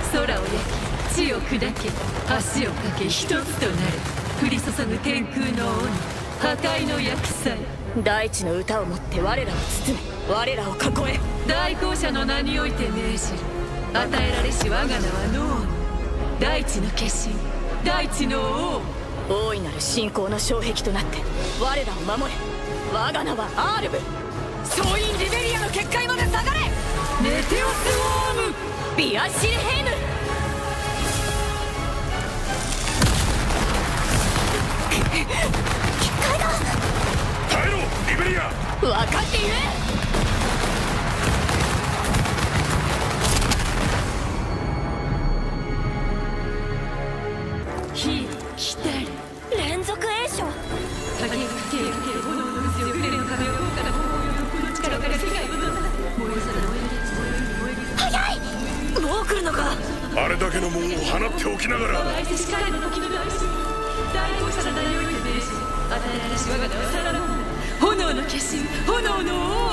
空を焼き地を砕け橋を架け一つとなる降り注ぐ天空の鬼破壊の厄災。 大地の歌をもって我らを包め我らを囲え。 大公社の名において命じる。与えられし我が名はノー。大地の化身大地の王。 大いなる信仰の障壁となって我らを守れ。我が名はアールブ。総員リベリアの結界まで下がれ。 メテオスウォームビアシルヘイム。結界だ。 耐えろリベリア。 分かって言え。 火来たり連続栄翔。 影が手をかける炎の渦を触れる壁を豪華な方法よこの力から被害を除か燃えさら燃える燃える早い。もう来るのか。 あれだけの門を放っておきながら。 愛せし彼の時の大事大公社の名において命じ与えられし我が名はサラロン。炎の化身炎の王。